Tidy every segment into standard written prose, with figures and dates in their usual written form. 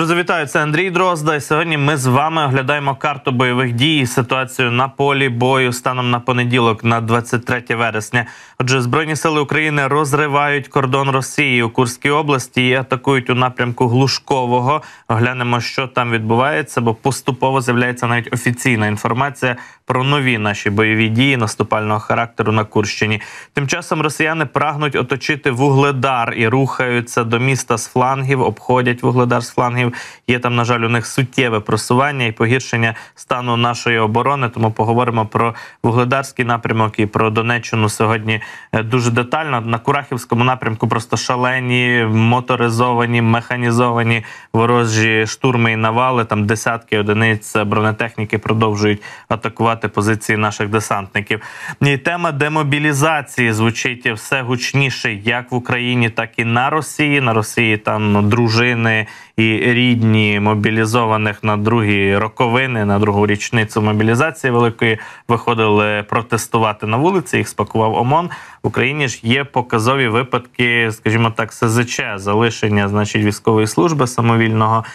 Друзі, вітаю, це Андрій Дрозда, і сьогодні ми з вами оглядаємо карту бойових дій і ситуацію на полі бою станом на понеділок, на 23 вересня. Отже, Збройні сили України розривають кордон Росії у Курській області і атакують у напрямку Глушкового. Оглянемо, що там відбувається, бо поступово з'являється навіть офіційна інформація про нові наші бойові дії наступального характеру на Курщині. Тим часом росіяни прагнуть оточити Вугледар і рухаються до міста з флангів, обходять Вугледар з флангів. Є там, на жаль, у них суттєве просування і погіршення стану нашої оборони, тому поговоримо про Вугледарський напрямок і про Донеччину сьогодні дуже детально. На Курахівському напрямку просто шалені, моторизовані, механізовані ворожі штурми і навали. Там десятки одиниць бронетехніки продовжують атакувати позиції наших десантників. І тема демобілізації звучить все гучніше як в Україні, так і на Росії. На Росії там дружини і рідні мобілізованих на другі роковини, на другу річницю мобілізації великої виходили протестувати на вулиці, їх спакував ОМОН. В Україні ж є показові випадки, скажімо так, СЗЧ, залишення, значить, військової служби самовільного,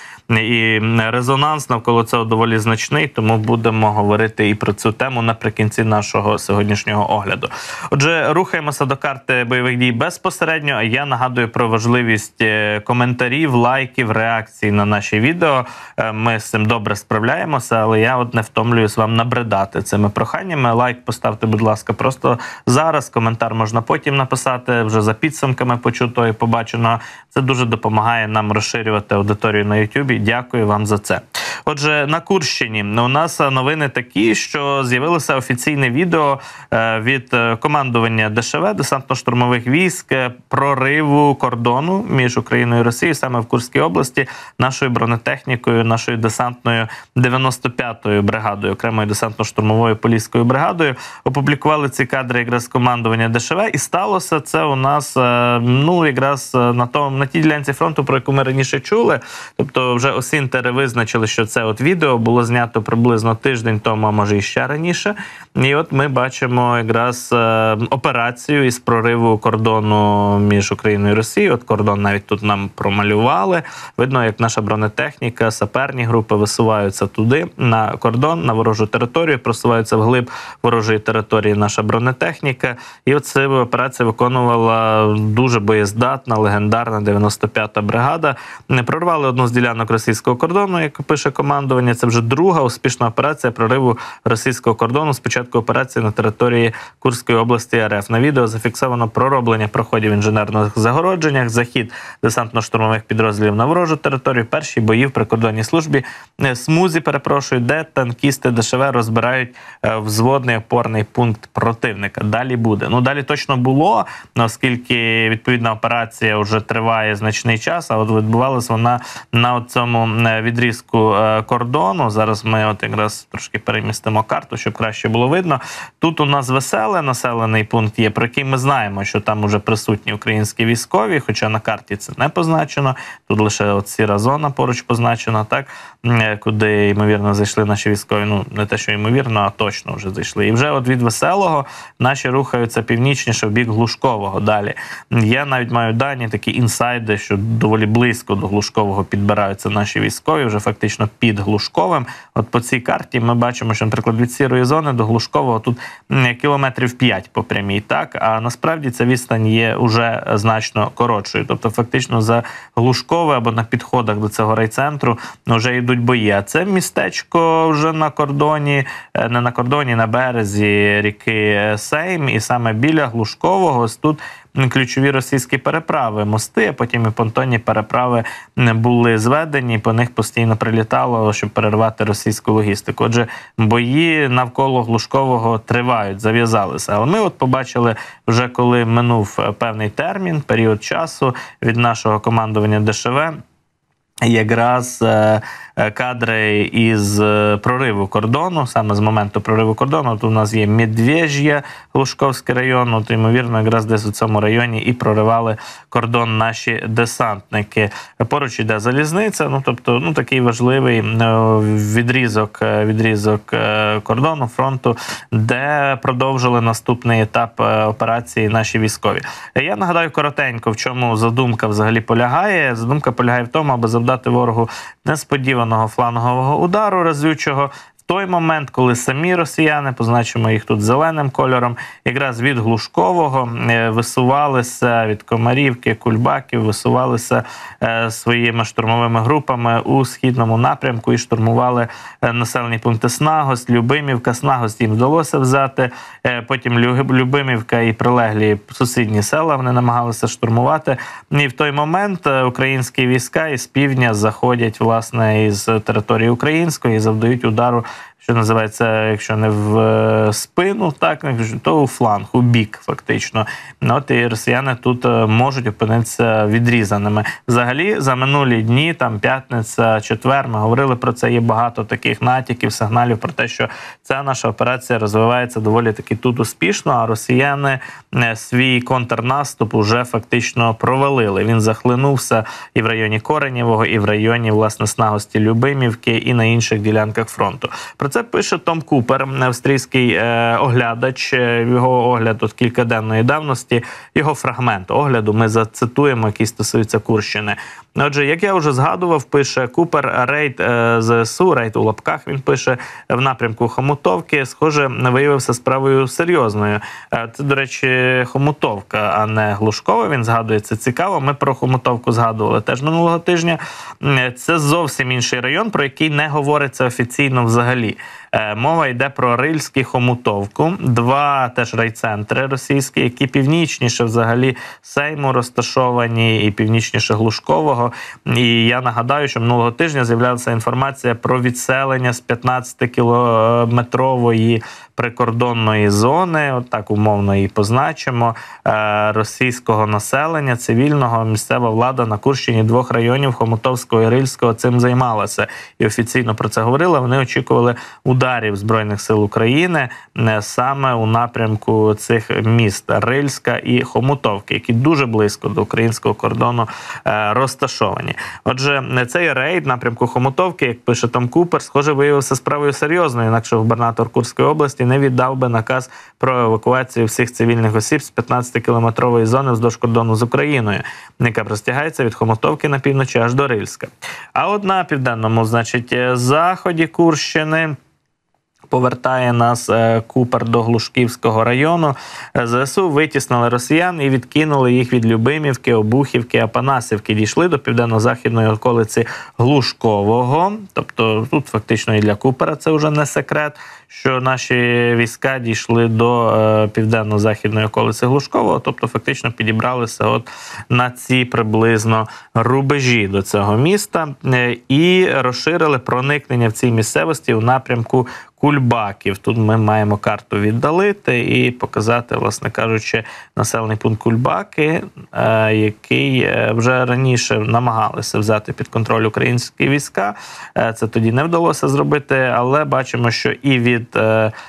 і резонанс навколо цього доволі значний, тому будемо говорити і про цю тему наприкінці нашого сьогоднішнього огляду. Отже, рухаємося до карти бойових дій безпосередньо, а я нагадую про важливість коментарів, лайків, реакцій на наші відео. Ми з цим добре справляємося, але я от не втомлююсь вам набридати цими проханнями. Лайк поставте, будь ласка, просто зараз, коментар можна потім написати, вже за підсумками почутого і побаченого. Це дуже допомагає нам розширювати аудиторію на YouTube. Дякую вам за це. Отже, на Курщині у нас новини такі, що з'явилося офіційне відео від командування ДШВ, десантно-штурмових військ, прориву кордону між Україною і Росією саме в Курській області нашою бронетехнікою, нашою десантною 95-ю бригадою, окремою десантно-штурмовою поліською бригадою. Опублікували ці кадри якраз командування ДШВ, і сталося це у нас, ну, якраз на тій ділянці фронту, про яку ми раніше чули. Тобто вже осінтери визначили, що це от відео було знято приблизно тиждень тому, а може і ще раніше. І от ми бачимо якраз операцію із прориву кордону між Україною і Росією. От кордон навіть тут нам промалювали. Видно, як наша бронетехніка, саперні групи висуваються туди, на кордон, на ворожу територію, просуваються вглиб ворожої території наша бронетехніка. І от цю операцію виконувала дуже боєздатна, легендарна 95-та бригада. Прорвали одну з ділянок російського кордону, як пише командування. Це вже друга успішна операція прориву російського кордону з початку операції на території Курської області РФ. На відео зафіксовано пророблення проходів в інженерних загородженнях, захід десантно-штурмових підрозділів на ворожу територію, перші бої в прикордонній службі, смузі, де танкісти ДШВ розбирають взводний опорний пункт противника. Далі буде. Ну, далі точно було, оскільки відповідна операція вже триває значний час, а от відбувалася вона на цьому відрізку кордону. Зараз ми от якраз трошки перемістимо карту, щоб краще було видно. Тут у нас Веселе населений пункт є, про який ми знаємо, що там уже присутні українські військові, хоча на карті це не позначено. Тут лише от сіра зона поруч позначена, так, куди, ймовірно, зайшли наші військові. Ну, не те, що ймовірно, а точно вже зайшли. І вже от від Веселого наші рухаються північніше в бік Глушкового далі. Я навіть маю дані, такі інсайди, що доволі близько до Глушкового підбираються наші військові, вже фактично під Глушковим. От по цій карті ми бачимо, що, наприклад, від сірої зони до Глушкового тут кілометрів 5 по прямій, так, а насправді ця відстань є уже значно коротшою. Тобто фактично за Глушкове або на підходах до цього райцентру вже йдуть бої. А це містечко вже на кордоні, не на кордоні, на березі ріки Сейм, і саме біля Глушкового ось тут ключові російські переправи, мости, а потім і понтонні переправи були зведені, по них постійно прилітало, щоб перервати російську логістику. Отже, бої навколо Глушкового тривають, зав'язалися. Але ми от побачили вже, коли минув певний термін, період часу від нашого командування ДШВ, якраз кадри із прориву кордону, саме з моменту прориву кордону. Тут у нас є Медвеж'я, Глушковський район, от, ймовірно, якраз десь у цьому районі і проривали кордон наші десантники. Поруч йде залізниця, ну, тобто, ну, такий важливий відрізок кордону, фронту, де продовжили наступний етап операції наші військові. Я нагадаю коротенько, в чому задумка взагалі полягає. Задумка полягає в тому, аби завдати завдати ворогу несподіваного флангового удару разючого, той момент, коли самі росіяни, позначимо їх тут зеленим кольором, якраз від Глушкового висувалися, від Комарівки, Кульбаків, висувалися своїми штурмовими групами у східному напрямку і штурмували населені пункти Снагость, Любимівка. Снагость їм вдалося взяти, потім Любимівка і прилеглі сусідні села вони намагалися штурмувати. І в той момент українські війська із півдня заходять, власне, із території української і завдають удару, що називається, якщо не в спину, так, то у фланг, у бік, фактично. От і росіяни тут можуть опинитися відрізаними. Взагалі, за минулі дні, там п'ятниця, четвер, ми говорили про це, є багато таких натяків, сигналів про те, що ця наша операція розвивається доволі таки тут успішно, а росіяни свій контрнаступ уже фактично провалили. Він захлинувся і в районі Коренєвого, і в районі, власне, Снагості, Любимівки, і на інших ділянках фронту. Про це пише Том Купер, австрійський оглядач. Його огляд от кількаденної давності, його фрагмент огляду ми зацитуємо, який стосується Курщини. Отже, як я вже згадував, пише Купер, рейд ЗСУ, рейд у лапках, він пише, в напрямку Хомутовки, схоже, виявився справою серйозною. Це, до речі, Хомутовка, а не Глушкова, він згадує, це цікаво. Ми про Хомутовку згадували теж минулого тижня. Це зовсім інший район, про який не говориться офіційно взагалі. Мова йде про Рильськ і Хомутовку, два теж райцентри російські, які північніше взагалі Сейму розташовані і північніше Глушкового. І я нагадаю, що минулого тижня з'являлася інформація про відселення з 15-кілометрової прикордонної зони, отак умовно її позначимо, російського населення, цивільного. Місцева влада на Курщині двох районів Хомутовського і Рильського цим займалася. І офіційно про це говорила. Вони очікували ударів Збройних сил України саме у напрямку цих міст Рильська і Хомутовки, які дуже близько до українського кордону розташовані. Отже, цей рейд напрямку Хомутовки, як пише Том Купер, схоже, виявився справою серйозною, інакше губернатор Курської області не віддав би наказ про евакуацію всіх цивільних осіб з 15-кілометрової зони вздовж кордону з Україною, яка простягається від Хомутовки на півночі аж до Рильська. А от на південному, значить, заході Курщини повертає нас Купер до Глушківського району. ЗСУ витіснили росіян і відкинули їх від Любимівки, Обухівки, Апанасівки. Дійшли до південно-західної околиці Глушкового. Тобто тут фактично і для Купера це вже не секрет, що наші війська дійшли до південно-західної околиці Глушкового, тобто фактично підібралися от на ці приблизно рубежі до цього міста і розширили проникнення в цій місцевості у напрямку Кульбаків. Тут ми маємо карту віддалити і показати, власне кажучи, населений пункт Кульбаки, який вже раніше намагалися взяти під контроль українські війська. Це тоді не вдалося зробити, але бачимо, що і від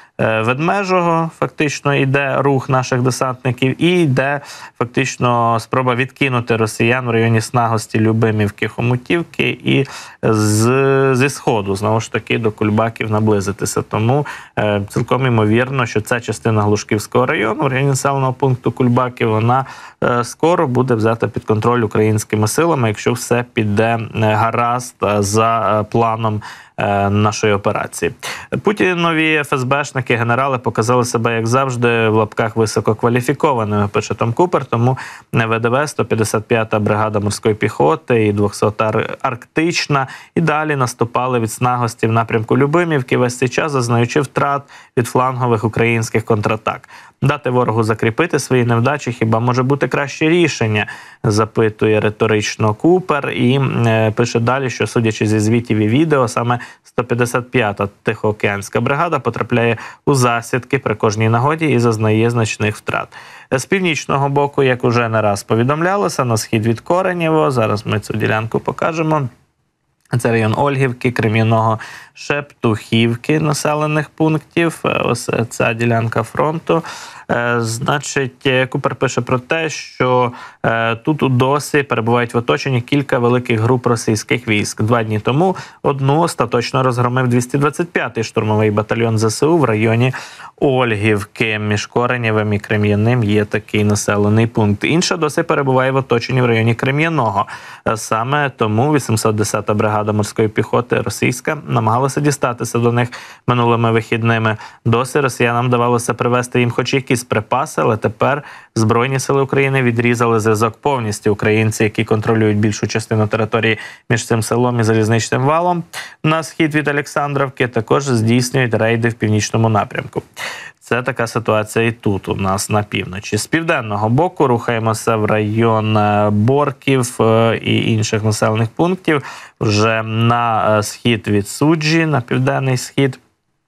Ведмежого фактично йде рух наших десантників і йде фактично спроба відкинути росіян в районі Снагості, Любимівки, Хомутівки і зі сходу, знову ж таки, до Кульбаків наблизитися. Тому цілком ймовірно, що ця частина Глушківського району, в районі населеного пункту Кульбаків, вона скоро буде взята під контроль українськими силами, якщо все піде гаразд за планом нашої операції. Путінові ФСБшники, генерали показали себе, як завжди, в лапках висококваліфікованими, пише Том Купер, тому ВДВ, 155-та бригада морської піхоти і 200-та арктична і далі наступали від Снагості в напрямку Любимівки, весь цей час зазнаючи втрат від флангових українських контратак. Дати ворогу закріпити свої невдачі хіба може бути краще рішення, запитує риторично Купер і пише далі, що судячи зі звітів і відео, саме 155-та Тихоокеанська бригада потрапляє у засідки при кожній нагоді і зазнає значних втрат. З північного боку, як уже не раз повідомлялося, на схід від Коренєво, зараз ми цю ділянку покажемо, це район Ольгівки, Крем'яного, Шептухівки, населених пунктів. Ось ця ділянка фронту. Значить, Купер пише про те, що тут досі перебувають в оточенні кілька великих груп російських військ. 2 дні тому одну остаточно розгромив 225-й штурмовий батальйон ЗСУ в районі Ольгівки. Між Коренєвим і Крем'яним є такий населений пункт. Інша досі перебуває в оточенні в районі Крем'яного. Саме тому 810-та бригада морської піхоти російська намагалася дістатися до них минулими вихідними. Досі росіянам вдавалося привезти їм хоч якісь припаси, але тепер Збройні сили України відрізали зв'язок повністю. Українці, які контролюють більшу частину території між цим селом і залізничним валом на схід від Олександрівки, також здійснюють рейди в північному напрямку. Це така ситуація і тут у нас на півночі. З південного боку рухаємося в район Борків і інших населених пунктів, вже на схід від Суджі, на південний схід.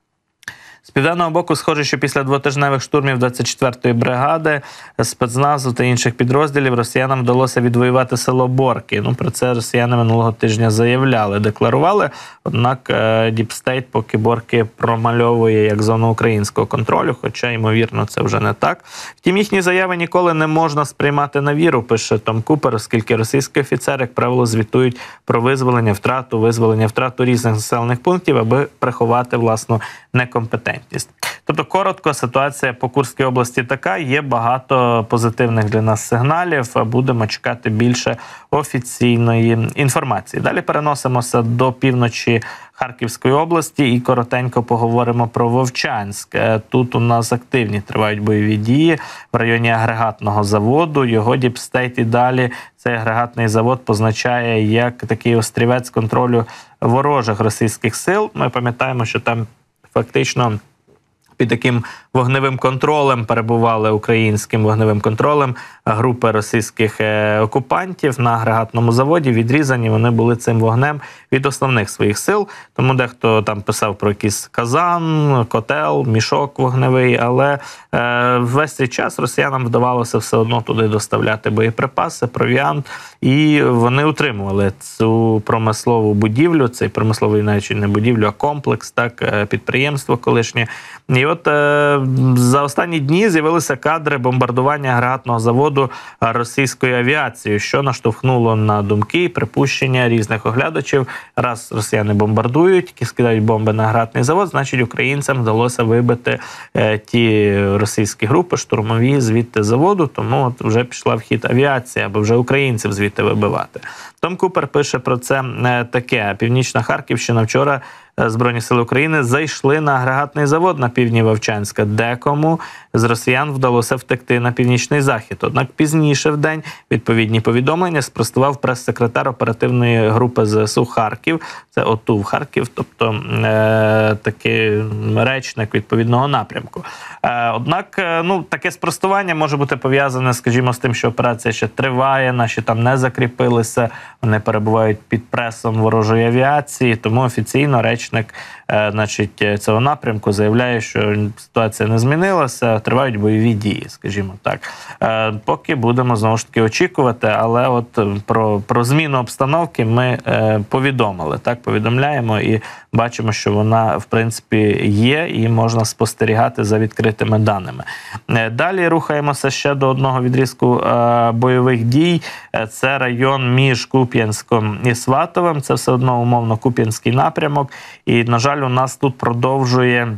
З південного боку, схоже, що після двотижневих штурмів 24-ї бригади, спецназу та інших підрозділів росіянам вдалося відвоювати село Борки. Про це росіяни минулого тижня заявляли, декларували. Однак Діпстейт поки Борки промальовує як зону українського контролю, хоча, ймовірно, це вже не так. Втім, їхні заяви ніколи не можна сприймати на віру, пише Том Купер, оскільки російські офіцери, як правило, звітують про визволення, втрату різних населених пунктів, аби приховати власну некомпетентність. Тобто, коротко, ситуація по Курській області така, є багато позитивних для нас сигналів, будемо чекати більше офіційної інформації. Далі переносимося до півночі Харківської області і коротенько поговоримо про Вовчанськ. Тут у нас активні тривають бойові дії в районі агрегатного заводу. Його Діпстейт і далі цей агрегатний завод позначає як такий острівець контролю ворожих російських сил. Ми пам'ятаємо, що там фактично під таким вогневим контролем перебували, українським вогневим контролем, групи російських окупантів на агрегатному заводі. Відрізані вони були цим вогнем від основних своїх сил. Тому дехто там писав про якийсь казан, котел, мішок вогневий, але весь цей час росіянам вдавалося все одно туди доставляти боєприпаси, провіант, і вони утримували цю промислову будівлю, цей промисловий навіть не будівлю, а комплекс, так, підприємство колишнє. І от за останні дні з'явилися кадри бомбардування агрегатного заводу російською авіацією, що наштовхнуло на думки і припущення різних оглядачів. Раз росіяни бомбардують, скидають бомби на агрегатний завод, значить українцям вдалося вибити ті російські групи штурмові звідти заводу, тому от вже пішла в хід авіація, аби вже українців звідти вибивати. Том Купер пише про це таке. Північна Харківщина вчора Збройні сили України зайшли на агрегатний завод на півдні Вовчанська. Декому з росіян вдалося втекти на північний захід. Однак пізніше в день відповідні повідомлення спростував прес-секретар оперативної групи ЗСУ Харків. Це ОТУ Харків, тобто такий речник відповідного напрямку. Однак, таке спростування може бути пов'язане, скажімо, з тим, що операція ще триває, наші там не закріпилися, вони перебувають під пресом ворожої авіації, тому офіційно речник цього напрямку заявляє, що ситуація не змінилася, тривають бойові дії, скажімо так. Поки будемо знову ж таки очікувати, але от про зміну обстановки ми повідомили, так, повідомляємо і бачимо, що вона, в принципі, є і можна спостерігати за відкритими даними. Далі рухаємося ще до одного відрізку бойових дій. Це район між Куп'янськом і Сватовим. Це все одно умовно Куп'янський напрямок. І, на жаль, у нас тут продовжує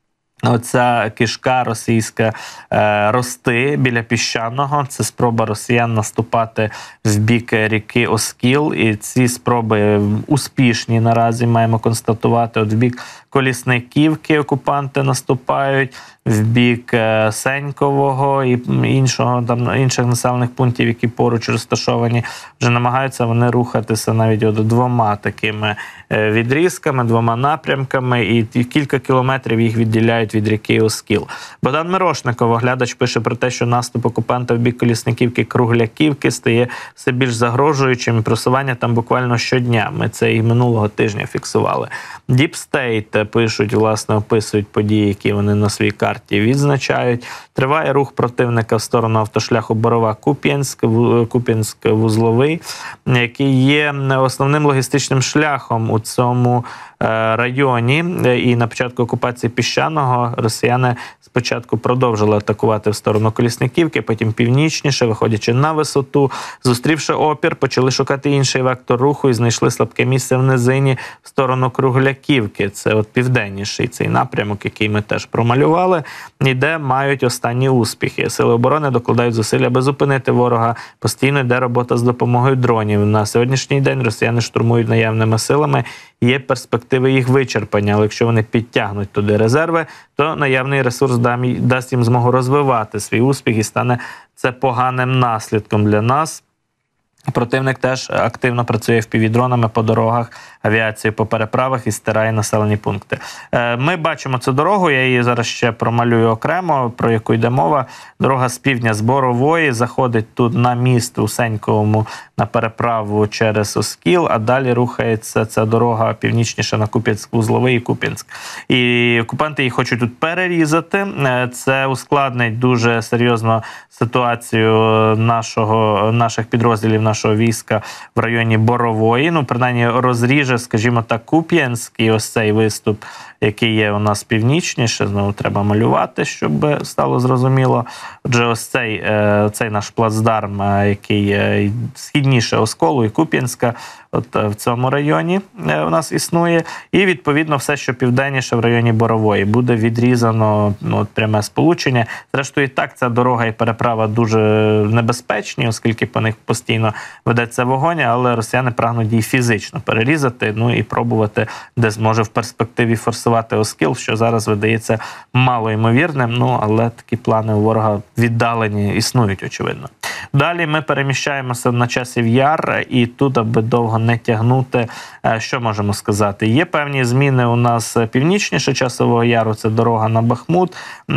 оця кишка російська рости біля Піщаного. Це спроба росіян наступати в бік ріки Оскіл. І ці спроби успішні наразі, маємо констатувати. От в бік Колісниківки окупанти наступають, в бік Сенькового і інших населених пунктів, які поруч розташовані, вже намагаються вони рухатися навіть двома такими відрізками, двома напрямками, і кілька кілометрів їх відділяють від ріки Оскіл. Богдан Мирошников, оглядач, пише про те, що наступ окупанта в бік Колісниківки, Кругляківки стає все більш загрожуючим, і просування там буквально щодня. Ми це і минулого тижня фіксували. Діпстейт пишуть, власне, описують події, які вони на своїй карті відзначають. Триває рух противника в сторону автошляху Борова-Куп'янськ-Вузловий, який є основним логістичним шляхом у цьому районі. І на початку окупації Піщаного нього росіяни спочатку продовжили атакувати в сторону Колісняківки, потім північніше, виходячи на висоту. Зустрівши опір, почали шукати інший вектор руху і знайшли слабке місце в низині в сторону Кругляківки. Це от південніший цей напрямок, який ми теж промалювали, і де мають останні успіхи. Сили оборони докладають зусиль, аби зупинити ворога. Постійно йде робота з допомогою дронів. На сьогоднішній день росіяни штурмують наявними силами. Є перспективи їх вичерпання, але якщо вони підтягнуть туди резерви, то наявний ресурс дасть їм змогу розвивати свій успіх і стане це поганим наслідком для нас. Противник теж активно працює впівдронами по дорогах, авіацією по переправах і стирає населені пункти. Ми бачимо цю дорогу, я її зараз ще промалюю окремо, про яку йде мова. Дорога з півдня з Борової заходить тут на міст у Сеньковому на переправу через Оскіл, а далі рухається ця дорога північніше на Куп'янськ-Вузловий і Куп'янськ. І окупанти її хочуть тут перерізати. Це ускладнить дуже серйозно ситуацію наших підрозділів, нашого війська в районі Борової. Ну, принаймні, розріже, скажімо так, Куп'янськ і ось цей виступ, який є у нас північніше. Знову треба малювати, щоб стало зрозуміло. Отже, ось цей наш плацдарм, який східніше Осколу і Куп'янська, от в цьому районі у нас існує. І, відповідно, все, що південніше в районі Борової, буде відрізано пряме сполучення. Зрештою, і так ця дорога і переправа дуже небезпечні, оскільки по них постійно ведеться вогонь, але росіяни прагнуть її фізично перерізати, ну і пробувати, де зможе в перспективі форсувати Оскіл, що зараз видається малоймовірним, ну, але такі плани у ворога віддалені існують, очевидно. Далі ми переміщаємося на Часів Яр, і тут, аби довго не тягнути, що можемо сказати? Є певні зміни у нас північніше Часового Яру, це дорога на Бахмут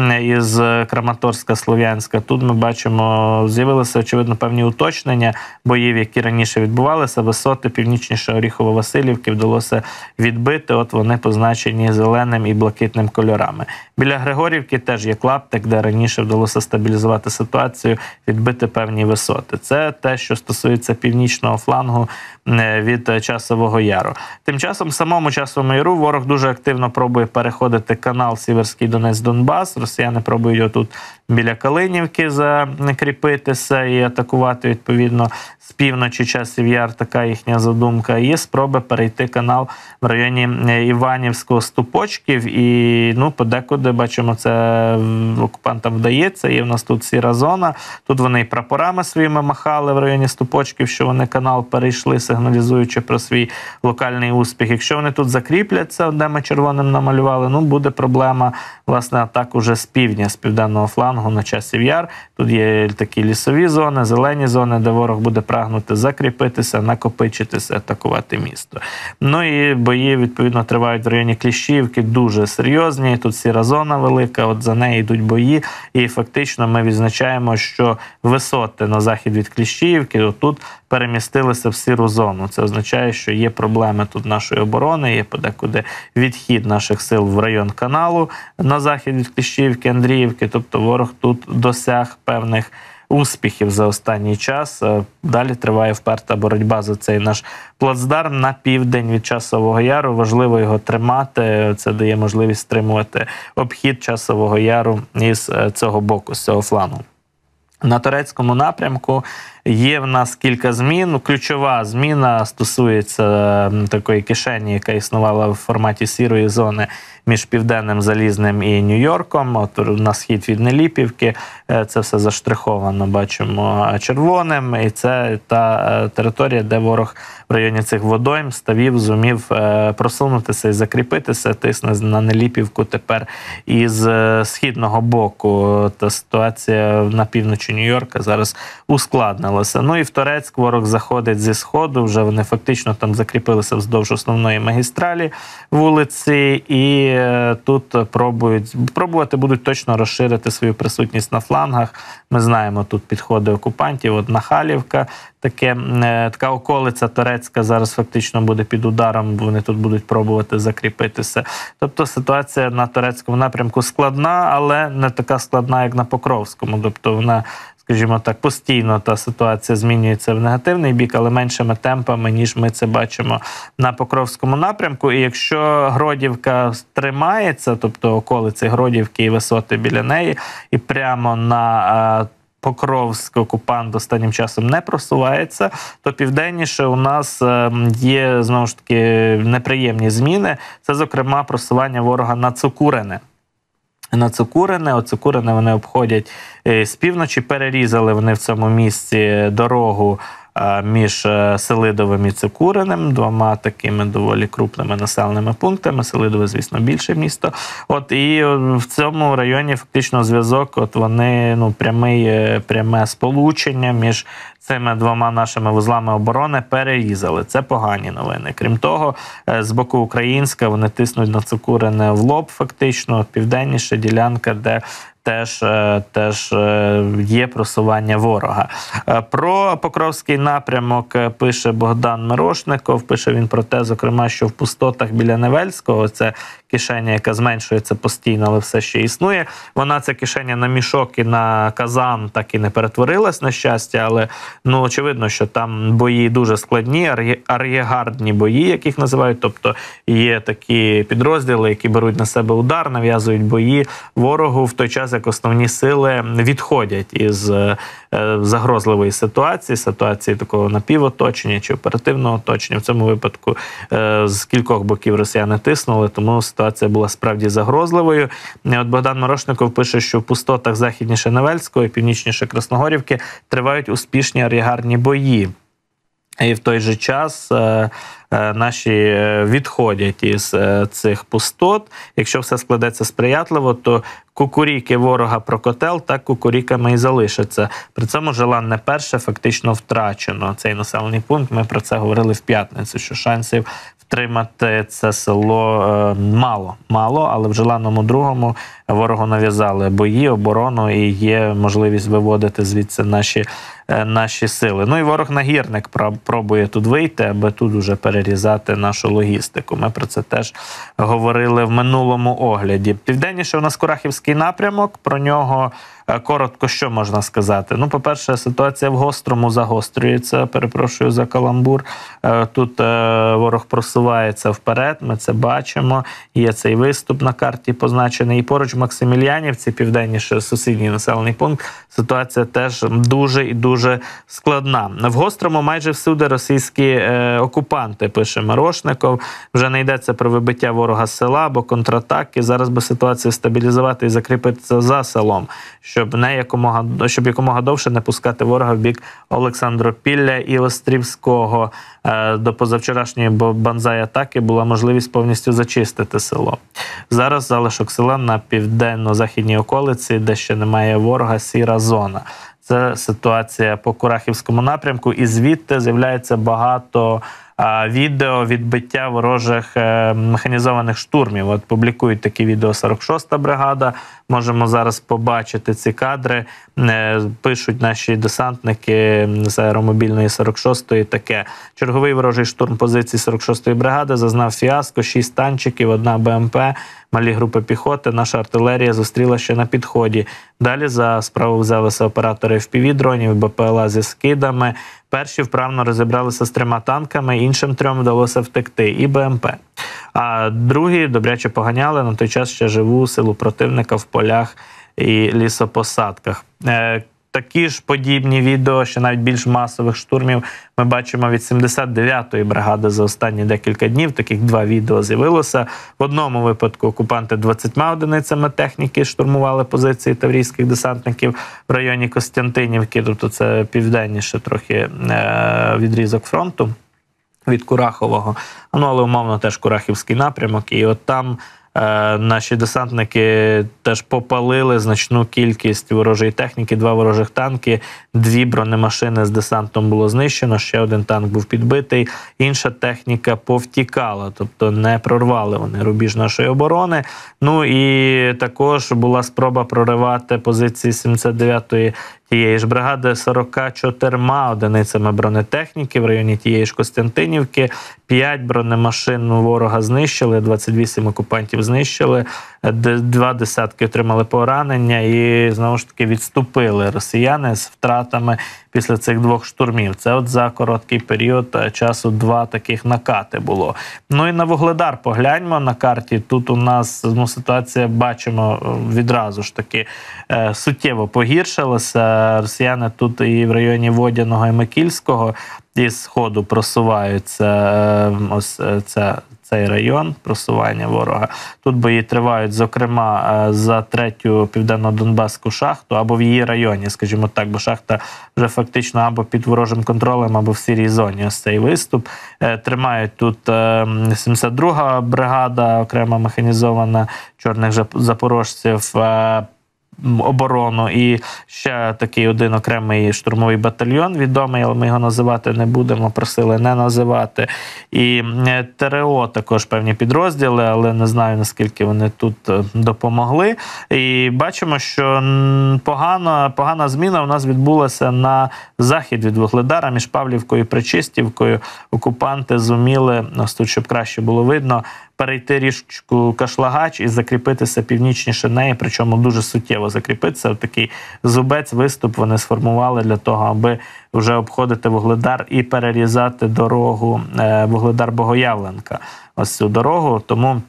із Краматорська-Слов'янська. Тут ми бачимо, з'явилися, очевидно, певні уточнення боїв, які раніше відбувалися. Висоти північніше Оріхово-Василівки вдалося відбити, от вони позначені зеленим і блакитним кольорами. Біля Григорівки теж є клаптик, де раніше вдалося стабілізувати ситуацію, відбити певні висоти. Це те, що стосується північного флангу від Часового Яру. Тим часом в самому Часовому Яру ворог дуже активно пробує переходити канал Сіверський Донець-Донбас. Росіяни пробують отут біля Калинівки закріпитися і атакувати, відповідно, з півночі Часів Яр, така їхня задумка. Є спроби перейти канал в районі Іванівського, Ступочків, і подекуди, бачимо, це окупантам вдається. Є в нас тут сіра зона, тут вони і прапорами своїми махали в районі Ступочків, що вони канал перейшли, сигналізуючи про свій локальний успіх. Якщо вони тут закріпляться, де ми червоним намалювали, буде проблема, власне, атак уже з півдня, з південного флангу на Часів Яр. Тут є такі лісові зони, зелені зони, де ворог буде прагнути закріпитися, накопичитися, атакувати місто. Ну і бої, відповідно, тривають в районі Кліщівки, дуже серйозні. Тут сіра зона велика, от за нею йдуть бої. І фактично ми відзначаємо, що висоти на захід від Кліщівки отут перемістилися в сіру зону. Це означає, що є проблеми тут нашої оборони, є подекуди відхід наших сил в район каналу на захід від Кліщівки, Андріївки. Тобто ворог тут досяг певних успіхів за останній час. Далі триває вперта боротьба за цей наш плацдарм на південь від Часового Яру. Важливо його тримати. Це дає можливість стримувати обхід Часового Яру із цього боку, з цього флангу. На турецькому напрямку є в нас кілька змін. Ключова зміна стосується такої кишені, яка існувала в форматі сірої зони між Південним Залізним і Нью-Йорком. От на схід від Неліпівки це все заштриховано, бачимо, червоним. І це та територія, де ворог в районі цих водойм, ставів, зумів просунутися і закріпитися, тисне на Неліпівку тепер із східного боку. Та ситуація на півночі Нью-Йорка зараз ускладнилася. Ну і в Торецьк ворог заходить зі сходу, вже вони фактично там закріпилися вздовж основної магістралі вулиці, і тут пробувати будуть точно розширити свою присутність на флангах. Ми знаємо тут підходи окупантів, от Нахалівка, така околиця Торецька зараз фактично буде під ударом, вони тут будуть пробувати закріпитися. Тобто ситуація на Торецькому напрямку складна, але не така складна, як на Покровському. Тобто вона скажімо так, постійно та ситуація змінюється в негативний бік, але меншими темпами, ніж ми це бачимо на Покровському напрямку. І якщо Гродівка тримається, тобто околиці Гродівки і висоти біля неї, і прямо на Покровськ окупант останнім часом не просувається, то південніше у нас є, знову ж таки, неприємні зміни. Це, зокрема, просування ворога на Цукурине. Цукурине вони обходять з півночі, перерізали вони в цьому місці дорогу між Селидовим і Цукуриним, двома такими доволі крупними населеними пунктами. Селидове, звісно, більше місто. І в цьому районі фактично зв'язок, вони, пряме сполучення між цими двома нашими вузлами оборони перерізали. Це погані новини. Крім того, з боку українська вони тиснуть на Цукурине в лоб фактично, південніша ділянка, де теж є просування ворога. Про Покровський напрямок пише Богдан Мирошников. Пише він про те, зокрема, що в пустотах біля Невельського, це кишеня, яка зменшується постійно, але все ще існує. Ця кишеня на мішок і на казан так і не перетворилась, на щастя, але очевидно, що там бої дуже складні, ар'єгардні бої, яких називають, тобто є такі підрозділи, які беруть на себе удар, нав'язують бої ворогу в той час, як основні сили відходять із загрозливої ситуації такого напівоточення чи оперативного оточення. В цьому випадку з кількох боків росіяни тиснули, тому ситуація була справді загрозливою. Богдан Мирошников пише, що в пустотах західніше Невельського і північніше Красногорівки тривають успішні ар'єгардні бої. І в той же час наші відходять із цих пустот. Якщо все складеться сприятливо, то кукуріки ворога про котел так кукуріками і залишаться. При цьому Желанне перше фактично втрачено. Цей населений пункт, ми про це говорили в п'ятницю, що шансів втримати це село мало, але в Желанному другому ворогу нав'язали бої, оборону і є можливість виводити звідси наші сили. І ворог-нагірник пробує тут вийти, аби тут уже перерізати нашу логістику. Ми про це теж говорили в минулому огляді. Південніше у нас Курахівський напрямок, про нього коротко що можна сказати? По-перше, ситуація в Гострому загострюється, перепрошую за каламбур. Тут ворог просувається вперед, ми це бачимо. Є цей виступ на карті позначений. І поруч в Максимілянівці, південніше сусідній населений пункт, ситуація теж дуже і дуже складна. В Гострому майже всюди російські окупанти, пише Мирошников. Вже не йдеться про вибиття ворога з села або контратаки. Зараз би ситуацію стабілізувати і закріпитися за селом, щоб якомога довше не пускати ворога в бік Олександропілля і Острівського. До позавчорашньої банзай-атаки була можливість повністю зачистити село. Зараз залишок села на південно-західній околиці, де ще немає ворога, сіра зона. Це ситуація по Курахівському напрямку, і звідти з'являється багато відео відбиття ворожих механізованих штурмів. Публікують такі відео 46-та бригада. Можемо зараз побачити ці кадри. Пишуть наші десантники з аеромобільної 46-ї таке. Черговий ворожий штурм позицій 46-ї бригади зазнав фіаско, 6 танчиків, 1 БМП, малі групи піхоти. Наша артилерія зустріла ще на підході. Далі за справу взялися оператори FPV-дронів, БПЛА зі скидами. Перші вправно розібралися з 3 танками, іншим 3 вдалося втекти, і БМП. А другі добряче поганяли на той час ще живу силу противника в полях і лісопосадках. Такі ж подібні відео, ще навіть більш масових штурмів, ми бачимо від 79-ї бригади за останні декілька днів. Таких 2 відео з'явилося. В одному випадку окупанти 20 одиницями техніки штурмували позиції таврійських десантників в районі Костянтинівки, тобто це південніше трохи відрізок фронту від Курахового. Але умовно теж Курахівський напрямок. І там наші десантники теж попалили значну кількість ворожої техніки, 2 ворожих танки, 2 бронемашини з десантом було знищено, ще 1 танк був підбитий, інша техніка повтікала, тобто не прорвали вони рубіж нашої оборони. І також була спроба проривати позиції 79-ї тієї ж бригади 44 одиницями бронетехніки в районі тієї ж Костянтинівки, 5 бронемашин ворога знищили, 28 окупантів знищили, 2 десятки отримали поранення і, знову ж таки, відступили росіяни з втратами після цих 2 штурмів. Це от за короткий період часу 2 таких накати було. Ну і на Вугледар погляньмо на карті. Тут у нас ситуація, бачимо, відразу ж таки суттєво погіршилася. Росіяни тут і в районі Водяного і Микільського із сходу просуваються, ось цей район просування ворога. Тут бої тривають, зокрема, за 3-ю південно-донбаську шахту, або в її районі, скажімо так, бо шахта вже фактично або під ворожим контролем, або в сірій зоні. Ось цей виступ. Тримають тут 72-га бригада, окрема механізована чорних запорожців, оборону, і ще такий один окремий штурмовий батальйон відомий, але ми його називати не будемо, просили не називати. І ТРО також певні підрозділи, але не знаю, наскільки вони тут допомогли. І бачимо, що погана зміна у нас відбулася на захід від Вугледара, між Павлівкою і Причистівкою. Окупанти зуміли, ось тут, щоб краще було видно, перейти річку Кашлагач і закріпитися північніше неї, причому дуже суттєво закріпитися. Такий зубець, виступ вони сформували для того, аби вже обходити Вугледар і перерізати дорогу Вугледар-Богоявленка. Ось цю дорогу, тому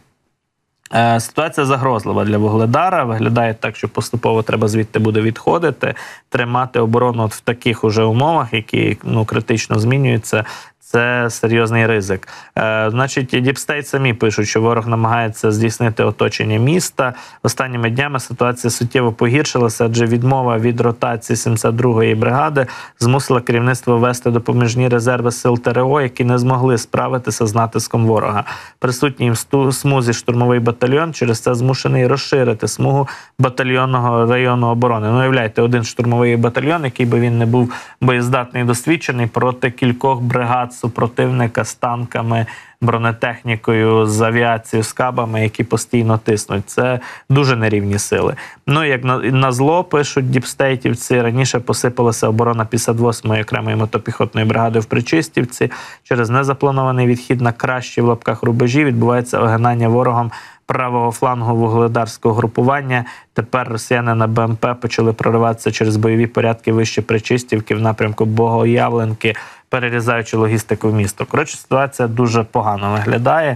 ситуація загрозлива для Вугледара. Виглядає так, що поступово треба звідти буде відходити, тримати оборону в таких уже умовах, які критично змінюються. Це серйозний ризик. Значить, Діпстейт самі пишуть, що ворог намагається здійснити оточення міста. Останніми днями ситуація суттєво погіршилася, адже відмова від ротації 72-ї бригади змусила керівництво ввести допоміжні резерви сил ТРО, які не змогли справитися з натиском ворога. Присутній в смузі штурмовий батальйон через це змушений розширити смугу батальйонного району оборони. Ну, уявляйте, один штурмовий батальйон, який би він не був боєздатний і досвідчений, проти кількох бригад супротивника з танками, бронетехнікою, з авіацією, з кабами, які постійно тиснуть. Це дуже нерівні сили. Ну, як на зло, пишуть діпстейтівці, раніше посипалася оборона 58-ї окремої мотопіхотної бригади в Причистівці. Через незапланований відхід на кращі в лапках рубежі відбувається огинання ворогом правого флангу вугледарського групування. Тепер росіяни на БМП почали прориватися через бойові порядки вище Причистівки в напрямку Богоявленки, перерізаючи логістику в місто. Коротше, ситуація дуже погано виглядає.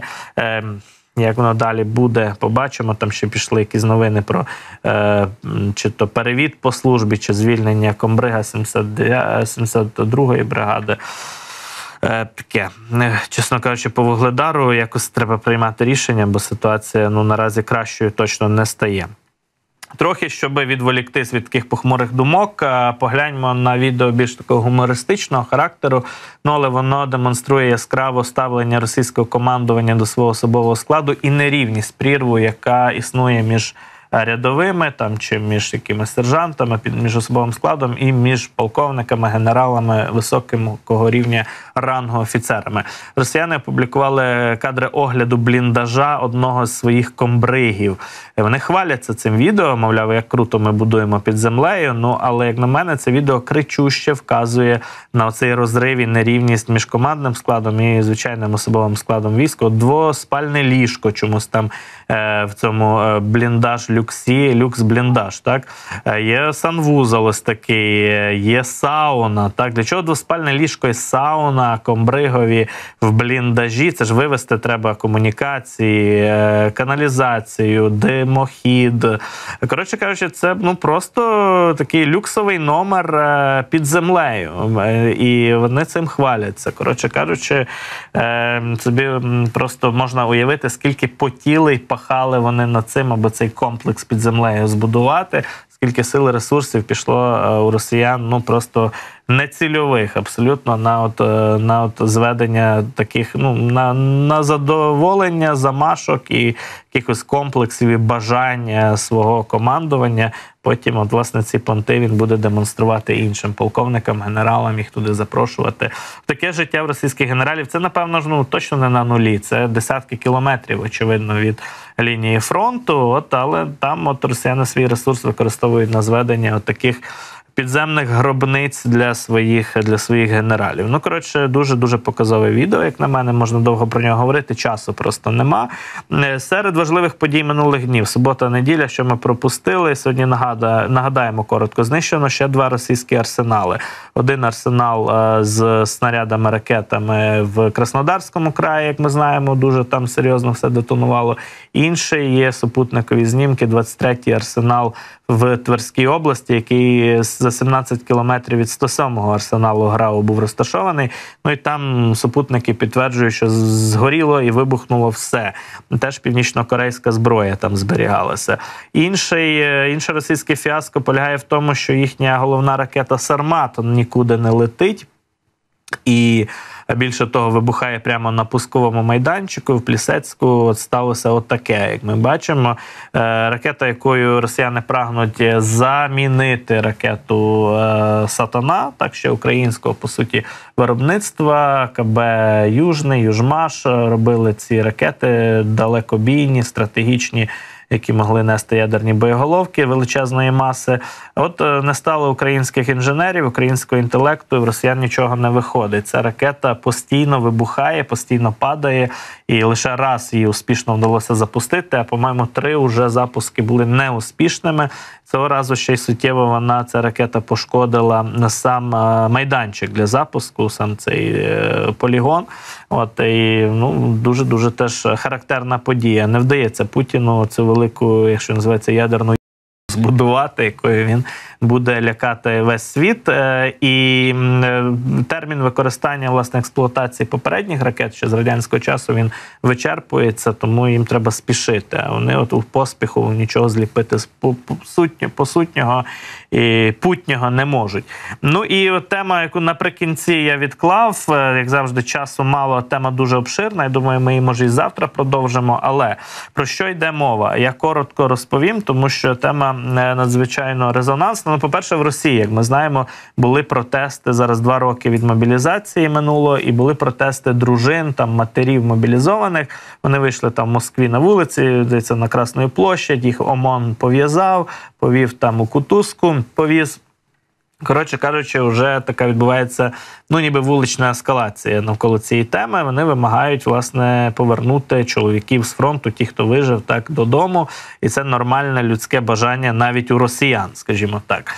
Як воно далі буде, побачимо. Там ще пішли якісь новини про чи то перевід по службі, чи звільнення комбрига 72-ї бригади. Таке, чесно кажучи, по Вугледару якось треба приймати рішення, бо ситуація наразі кращою точно не стає. Трохи, щоб відволіктись від таких похмурих думок, погляньмо на відео більш такого гумористичного характеру, але воно демонструє яскраво ставлення російського командування до свого особового складу і нерівність, прірву, яка існує між рядовими, чи між якимись сержантами, між особовим складом і між полковниками, генералами високого рівня рангу офіцерами. Росіяни опублікували кадри огляду бліндажа одного з своїх комбригів. Вони хваляться цим відео, мовляв, як круто ми будуємо під землею, але, як на мене, це відео кричуще вказує на оцей розрив і нерівність між командним складом і звичайним особовим складом війська. Двоспальне ліжко чомусь там в цьому бліндаж люкс-бліндаж, так? Є санвузол ось такий, є сауна, так? Для чого двоспальне ліжко і сауна комбригові в бліндажі? Це ж вивести треба комунікації, каналізацію, димохід. Коротше кажучи, це просто такий люксовий номер під землею. І вони цим хваляться. Коротше кажучи, собі просто можна уявити, скільки потіли й пахали вони над цим, аби цей комплекс під землею збудувати, скільки сил і ресурсів пішло у росіян, просто нецільових абсолютно на зведення таких, на задоволення замашок і якихось комплексів і бажання свого командування. Потім, власне, ці понти він буде демонструвати іншим полковникам, генералам, їх туди запрошувати. Таке життя в російських генералів, це, напевно ж, точно не на нулі. Це десятки кілометрів, очевидно, від лінії фронту. Але там росіяни свій ресурс використовують на зведення таких підземних гробниць для своїх генералів. Ну, коротше, дуже-дуже показове відео, як на мене, можна довго про нього говорити, часу просто нема. Серед важливих подій минулих днів, субота-неділя, що ми пропустили, сьогодні нагадаємо коротко, знищено ще 2 російські арсенали. Один арсенал з снарядами, ракетами в Краснодарському краї, як ми знаємо, дуже там серйозно все детонувало. Інший є супутникові знімки, 23-й арсенал в Тверській області, який за 17 кілометрів від 107-го арсеналу ГРАУ був розташований. Ну і там супутники підтверджують, що згоріло і вибухнуло все. Теж північно-корейська зброя там зберігалася. Інше російське фіаско полягає в тому, що їхня головна ракета «Сармат» нікуди не летить. І більше того, вибухає прямо на пусковому майданчику в Плісецьку. От сталося отаке, як ми бачимо. Ракета, якою росіяни прагнуть замінити ракету «Сатана», так що українського, по суті, виробництва, КБ «Южний», «Южмаш» робили ці ракети далекобійні, стратегічні, які могли нести ядерні боєголовки величезної маси. От не стало українських інженерів, українського інтелекту, і в росіян нічого не виходить. Ця ракета постійно вибухає, постійно падає, і лише раз її успішно вдалося запустити, а, по-моєму, 3 вже запуски були неуспішними. Цього разу ще й суттєво ця ракета пошкодила сам майданчик для запуску, сам цей полігон. От, і дуже-дуже теж характерна подія. Не вдається Путіну цю велику, якщо називається, ядерну збудувати, якою він буде лякати весь світ. І термін використання, власне, експлуатації попередніх ракет ще з радянського часу він вичерпується, тому їм треба спішити. А вони от у поспіху нічого зліпити посутнього і путнього не можуть. Ну і от тема, яку наприкінці я відклав, як завжди, часу мало, тема дуже обширна, я думаю, ми її, може, і завтра продовжимо, але про що йде мова? Я коротко розповім, тому що тема надзвичайно резонансна. Ну, по-перше, в Росії, як ми знаємо, були протести, зараз 2 роки від мобілізації минуло, і були протести дружин, там, матерів мобілізованих. Вони вийшли там в Москві на вулиці, здається, на Красну площадь, їх ОМОН пов'язав, повів там у кутузку, повіз. Коротше кажучи, вже така відбувається, ніби вулична ескалація навколо цієї теми. Вони вимагають, власне, повернути чоловіків з фронту, ті, хто вижив, так, додому. І це нормальне людське бажання навіть у росіян, скажімо так.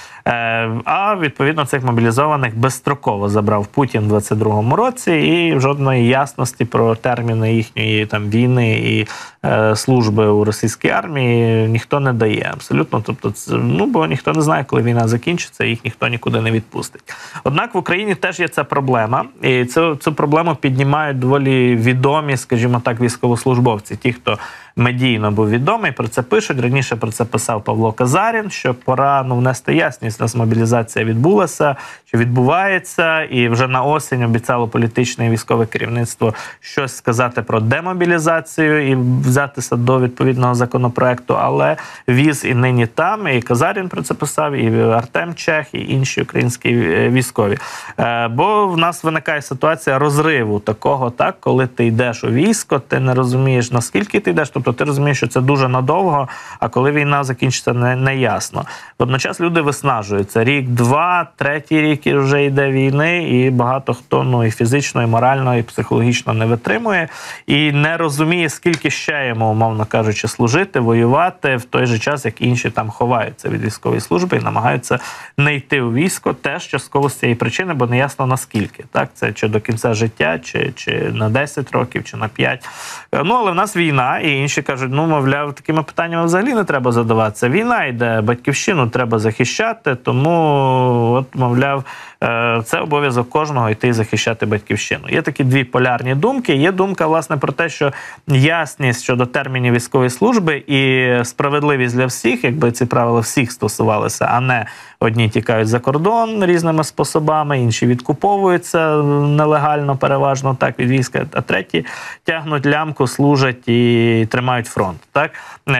А, відповідно, цих мобілізованих безстроково забрав Путін у 22-му році, і жодної ясності про терміни їхньої там війни і служби у російській армії ніхто не дає. Абсолютно. Тобто, бо ніхто не знає, коли війна закінчиться, їх ніхто нікуди не відпустить. Однак в Україні теж є ця проблема, і цю проблему піднімають доволі відомі, скажімо так, військовослужбовці. Ті, хто медійно був відомий, про це пишуть. Раніше про це писав Павло Казарін, що пора внести ясність, у нас мобілізація відбулася, що відбувається, і вже на осінь обіцяло політичне і військове керівництво щось сказати про демобілізацію і взятися до відповідного законопроекту, але віз і нині там, і Казарін про це писав, і Артем Чех, і інші українські військові. Бо в нас виникає ситуація розриву такого, так, коли ти йдеш у військо, ти не розумієш, наскільки ти йдеш, тобто ти розумієш, що це дуже надовго, а коли війна закінчиться, не ясно. Водночас люди виснажуються. Рік, 2, 3-й рік вже йде війни, і багато хто і фізично, і морально, і психологічно не витримує, і не розуміє, скільки ще йому, умовно кажучи, служити, воювати в той же час, як інші там ховаються від військової служби і намагаються не йти у військо, теж частково з цієї причини, бо не ясно наскільки. Так? Це чи до кінця життя, чи на 10 років, чи на 5. Але в нас війна, і інші кажуть, мовляв, такими питаннями взагалі не треба задаватися. Війна йде, батьківщину треба захищати, тому, мовляв, це обов'язок кожного йти і захищати батьківщину. Є такі 2 полярні думки. Є думка, власне, про те, що ясність щодо термінів військової служби і справедливість для всіх, якби ці правила всіх стосувалися, а не одні тікають за кордон різними способами, інші відкуповуються нелегально, переважно так, від війська, а треті тягнуть лямку, служать і тримають фронт. Так?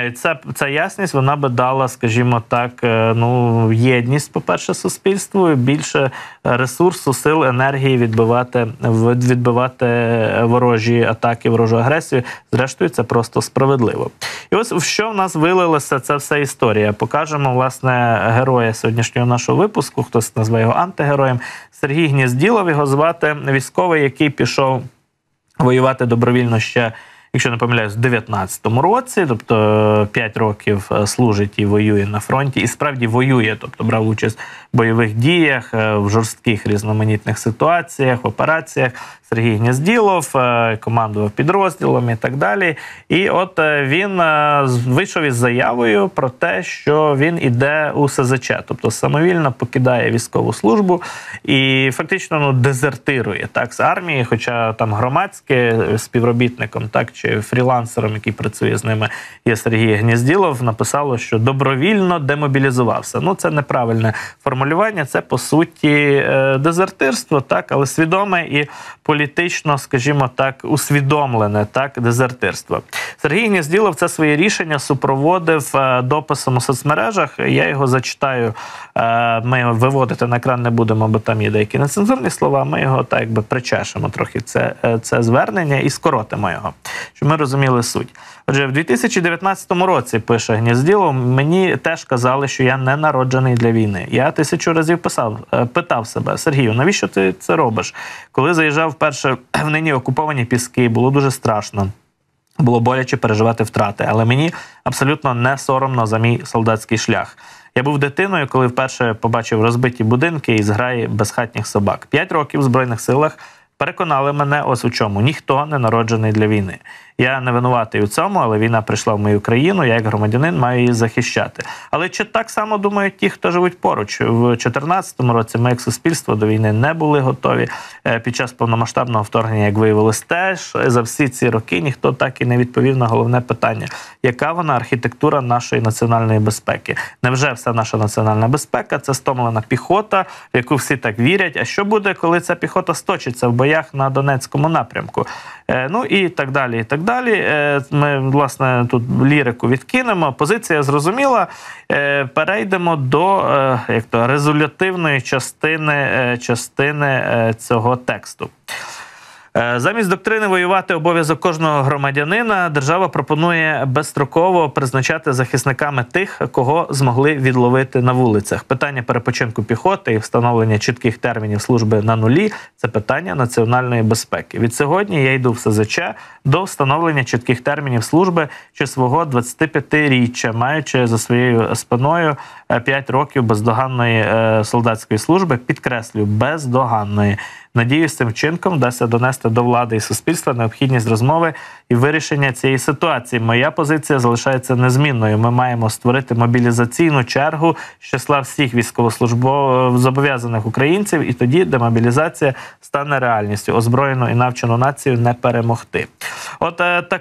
Ця ясність, вона би дала, скажімо так, єдність, по-перше, суспільству, і більше ресурсу, сил, енергії відбивати ворожі атаки, ворожу агресію. Зрештою, це просто справедливо. І ось в що в нас вилилася ця вся історія. Покажемо, власне, героя сьогоднішнього нашого випуску, хтось назве його антигероєм. Сергій Гнєзділов його звати, військовий, який пішов воювати добровільно ще, якщо не помиляюсь, в 19-му році, тобто 5 років служить і воює на фронті, і справді воює, тобто брав участь в бойових діях, в жорстких різноманітних ситуаціях, операціях. Сергій Гнєзділов командував підрозділом і так далі. І от він вийшов із заявою про те, що він іде у СЗЧ, тобто самовільно покидає військову службу і фактично дезертирує так, з армії, хоча там громадське співробітником, так, чи фрілансером, який працює з ними, є Сергій Гнєзділов, написало, що добровільно демобілізувався. Ну, це неправильне формулювання, це, по суті, дезертирство, так, але свідоме і політично, скажімо так, усвідомлене, так, дезертирство. Сергій Гнєзділов це своє рішення супроводив дописом у соцмережах. Я його зачитаю, ми його виводити на екран не будемо, бо там є деякі нецензурні слова, ми його так якби причешемо трохи це звернення і скоротимо його, щоб ми розуміли суть. Отже, в 2019 році, пише Гнєзділов, мені теж казали, що я не народжений для війни. Я 1000 разів питав себе: Сергію, навіщо ти це робиш? Коли заїжджав вперше в нині окуповані Піски, було дуже страшно. Було боляче переживати втрати, але мені абсолютно не соромно за мій солдатський шлях. Я був дитиною, коли вперше побачив розбиті будинки і зграї безхатніх собак. 5 років в Збройних силах переконали мене ось у чому: ніхто не народжений для війни. Я не винуватий у цьому, але війна прийшла в мою країну, я як громадянин маю її захищати. Але чи так само думають ті, хто живуть поруч? В 2014 році ми як суспільство до війни не були готові. Під час повномасштабного вторгнення, як виявилось, теж за всі ці роки ніхто так і не відповів на головне питання: яка вона архітектура нашої національної безпеки? Невже вся наша національна безпека – це стомлена піхота, в яку всі так вірять? А що буде, коли ця піхота сточиться в боях на Донецькому напрямку? Ну і так далі, і так далі. Ми, власне, тут лірику відкинемо. Позиція зрозуміла. Перейдемо до резолютивної частини цього тексту. Замість доктрини воювати обов'язок кожного громадянина, держава пропонує безстроково призначати захисниками тих, кого змогли відловити на вулицях. Питання перепочинку піхоти і встановлення чітких термінів служби на нулі – це питання національної безпеки. Від сьогодні я йду в СЗЧ до встановлення чітких термінів служби чи свого 25-річчя, маючи за своєю спиною 5 років бездоганної солдатської служби, підкреслюю, бездоганної. Надіюсь, цим вчинком вдасться донести до влади і суспільства необхідність розмови і вирішення цієї ситуації. Моя позиція залишається незмінною. Ми маємо створити мобілізаційну чергу з числа всіх військовозобов'язаних українців, і тоді демобілізація стане реальністю. Озброєну і навчену націю не перемогти. От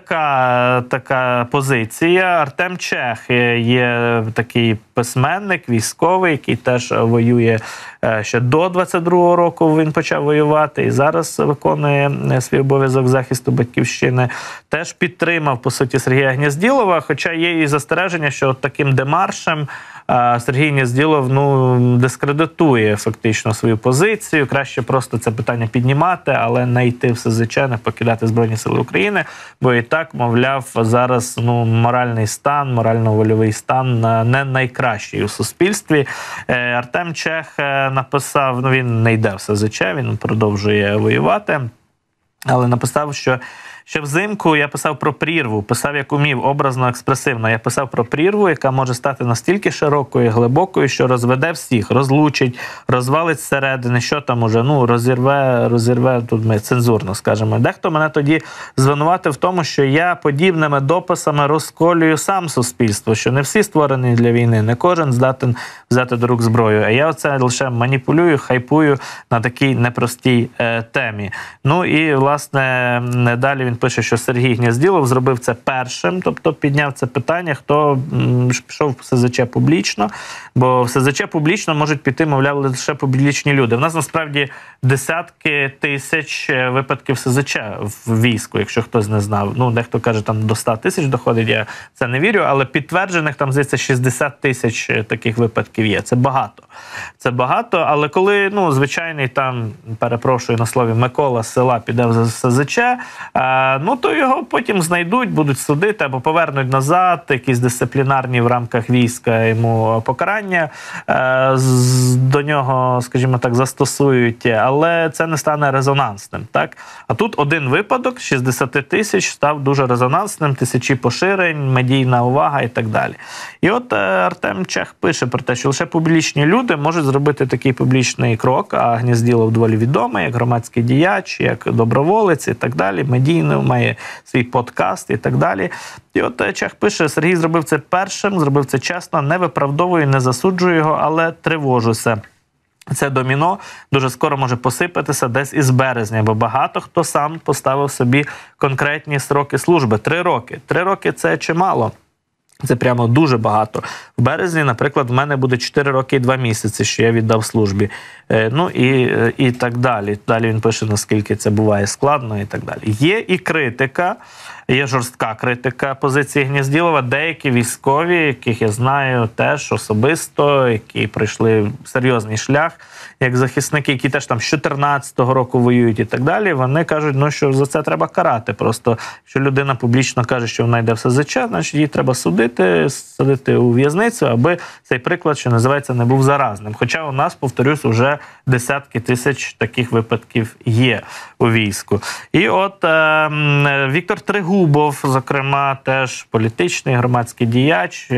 така позиція. Артем Чех є такий письменник, військовий, який теж воює ще до 22-го року, він почав воювати і зараз виконує свій обов'язок захисту батьківщини. Теж підтримав, по суті, Сергія Гнєзділова, хоча є і застереження, що от таким демаршем Сергій Гнєзділов дискредитує фактично свою позицію. Краще просто це питання піднімати, але не йти в СЗЧ, не покидати Збройні Сили України, бо і так, мовляв, зараз моральний стан, морально-вольовий стан не найкращий у суспільстві. Артем Чех написав, він не йде в СЗЧ, він продовжує воювати, але написав, що ще взимку я писав про прірву, писав як умів, образно, експресивно. Я писав про прірву, яка може стати настільки широкою, глибокою, що розведе всіх, розлучить, розвалить зсередини, що там уже, розірве, тут ми цензурно скажемо. Дехто мене тоді звинуватив в тому, що я подібними дописами розколюю сам суспільство, що не всі створені для війни, не кожен здатен взяти до рук зброю, а я оце лише маніпулюю, хайпую на такій непростій темі. Ну і, власне, далі він пише, що Сергій Гнєзділов зробив це першим, тобто підняв це питання, хто пішов в СЗЧ публічно, бо в СЗЧ публічно можуть піти, мовляв, лише публічні люди. В нас, насправді, десятки тисяч випадків СЗЧ в війську, якщо хтось не знав. Дехто каже, там до 100 тисяч доходить, я це не вірю, але підтверджених, там, здається, 60 тисяч таких випадків є. Це багато. Це багато, але коли, звичайний там, перепрошую на слові, Микола з села піде в СЗЧ, то його потім знайдуть, будуть судити або повернуть назад, якісь дисциплінарні в рамках війська йому покарання до нього, скажімо так, застосують, але це не стане резонансним. Так? А тут один випадок, 60 тисяч, став дуже резонансним, тисячі поширень, медійна увага і так далі. І от Артем Чех пише про те, що лише публічні люди можуть зробити такий публічний крок, а Гнєзділов доволі відомий, як громадський діяч, як доброволець і так далі, медійний, має свій подкаст і так далі. І от Чех пише, Сергій зробив це першим, зробив це чесно, не виправдовую, не засуджую його, але тривожуся. Це доміно дуже скоро може посипатися десь із березня, бо багато хто сам поставив собі конкретні строки служби. 3 роки. 3 роки – це чимало. Це прямо дуже багато. В березні, наприклад, в мене буде 4 роки і 2 місяці, що я віддав службі. Ну і так далі. Далі він пише, наскільки це буває складно і так далі. Є і критика, є жорстка критика позиції Гнєзділова. Деякі військові, яких я знаю теж особисто, які пройшли серйозний шлях, як захисники, які теж там з 14-го року воюють і так далі, вони кажуть, що за це треба карати. Просто, якщо людина публічно каже, що вона йде в СЗЧ, значить її треба судити, садити у в'язницю, аби цей приклад, що називається, не був заразним. Хоча у нас, повторюсь, вже десятки тисяч таких випадків є у війську. І от Віктор Трегубов, зокрема, теж політичний громадський діяч,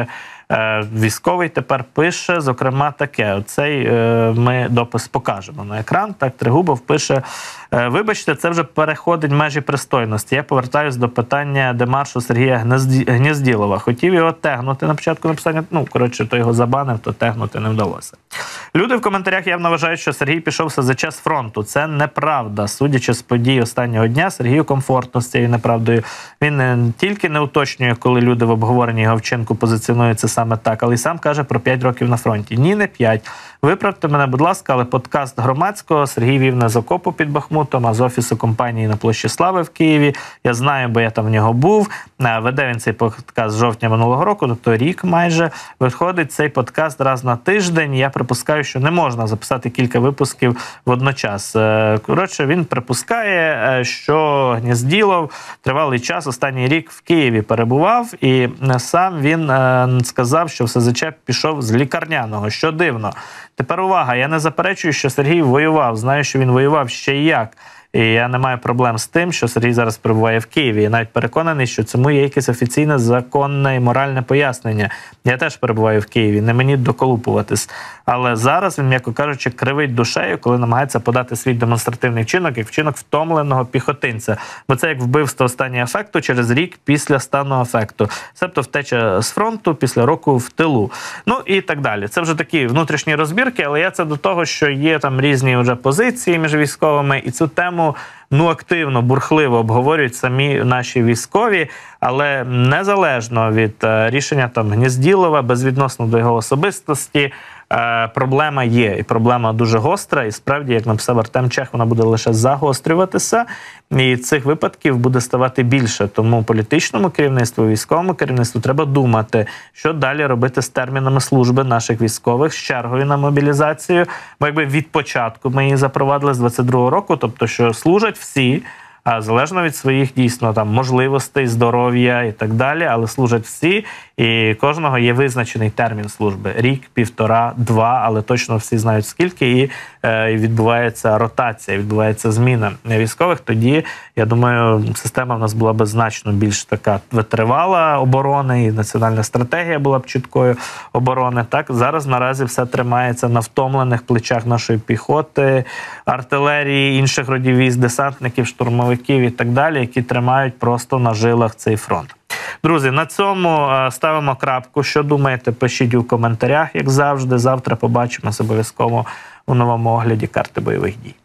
військовий тепер пише, зокрема, таке. Оцей ми допис покажемо на екран. Так, Трегубов пише: вибачте, це вже переходить межі пристойності. Я повертаюсь до питання демаршу Сергія Гнєзділова. Хотів його тегнути на початку написання. То його забанив, то тегнути не вдалося. Люди в коментарях явно вважають, що Сергій пішов за час фронту. Це неправда. Судячи з подій останнього дня, Сергію комфортно з цією неправдою. Він не тільки не уточнює, коли люди в обговоренні його вчинку позиціонують це саме так, але й сам каже про 5 років на фронті. Ні, не 5. Виправте мене, будь ласка, але подкаст Громадського Сергій вів не з окопу під Бахмутом, а з офісу компанії на Площі Слави в Києві. Я знаю, бо я там в нього був. Веде він цей подкаст з жовтня минулого року, тобто рік майже. Виходить цей подкаст раз на тиждень. Я припускаю, що не можна записати кілька випусків водночас. Коротше, він припускає, що Гнєзділов тривалий час, останній рік в Києві перебував, і сам він сказав, що в СЗЧ пішов з лікарняного, що дивно. Тепер увага, я не заперечую, що Сергій воював, знаю, що він воював ще й як. І я не маю проблем з тим, що Сергій зараз перебуває в Києві. Я навіть переконаний, що цьому є якесь офіційне, законне і моральне пояснення. Я теж перебуваю в Києві, не мені доколупуватись. Але зараз він, м'яко кажучи, кривить душею, коли намагається подати свій демонстративний вчинок, як вчинок втомленого піхотинця. Бо це як вбивство в стані афекту через рік після стану афекту. Себто втеча з фронту після року в тилу. І так далі. Це вже такі внутрішні розбірки, але я це до того, що є там різні вже позиції між військовими, і цю тему активно, бурхливо обговорюють самі наші військові, але незалежно від рішення Гнєзділова, безвідносно до його особистості, проблема є. І проблема дуже гостра, і справді, як написав Артем Чех, вона буде лише загострюватися, і цих випадків буде ставати більше. Тому політичному керівництву, військовому керівництву треба думати, що далі робити з термінами служби наших військових, з чергою на мобілізацію. Бо якби від початку ми її запровадили з 22-го року, тобто що служать всі, залежно від своїх дійсно можливостей, здоров'я і так далі, але служать всі, і кожного є визначений термін служби. Рік, 1,5, 2, але точно всі знають скільки, і відбувається ротація, відбувається зміна військових. Тоді, я думаю, система в нас була б значно більш така витривала оборони, і національна стратегія була б чіткою оборони. Так, зараз наразі все тримається на втомлених плечах нашої піхоти, артилерії, інших родів військ, десантників, штурмовиків і так далі, які тримають просто на жилах цей фронт. Друзі, на цьому ставимо крапку. Що думаєте, пишіть у коментарях, як завжди. Завтра побачимося обов'язково у новому огляді карти бойових дій.